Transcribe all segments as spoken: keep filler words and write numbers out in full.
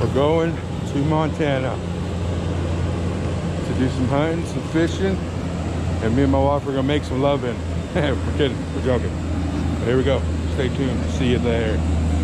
We're going to Montana to do some hunting, some fishing, and me and my wife are gonna make some loving. We're kidding, we're joking. But here we go. Stay tuned. See you there.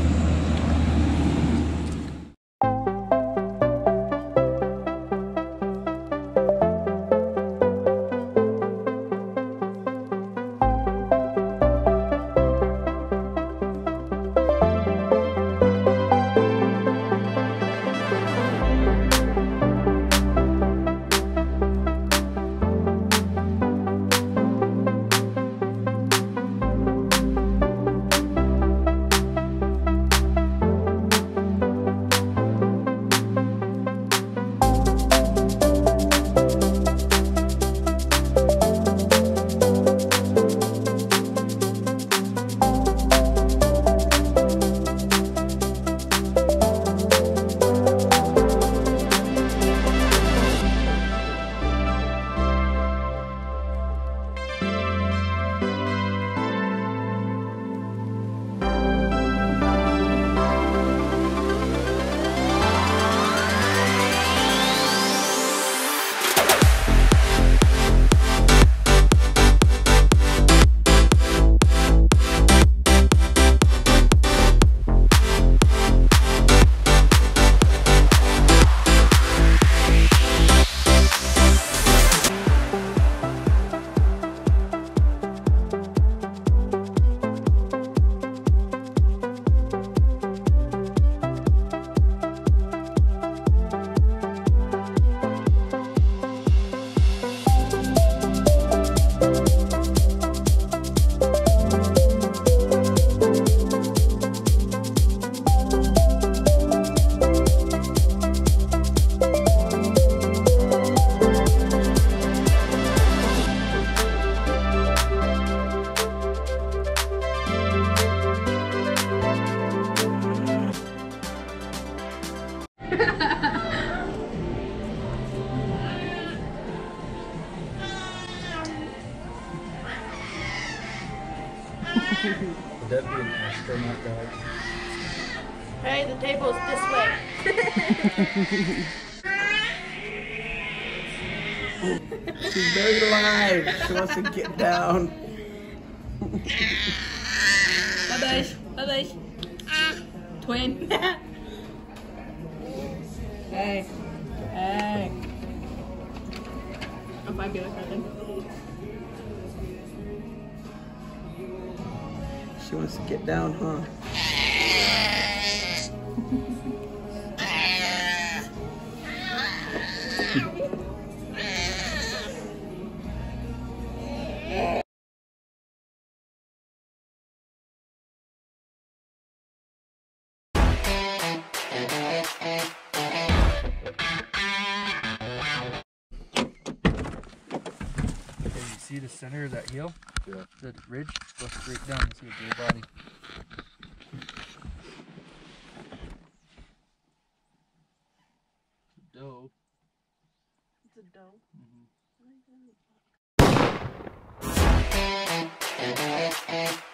Would that be an astronaut dog? Hey, the table's this way. She's very alive. She wants to get down. Bye-bye. Bye-bye. Twin. Hey. Hey. I'm fine being like that then. She wants to get down, huh? See the center of that hill? Yeah. The ridge? Go straight down and see a deer body. Doe. It's a doe. Mm-hmm. Oh my God.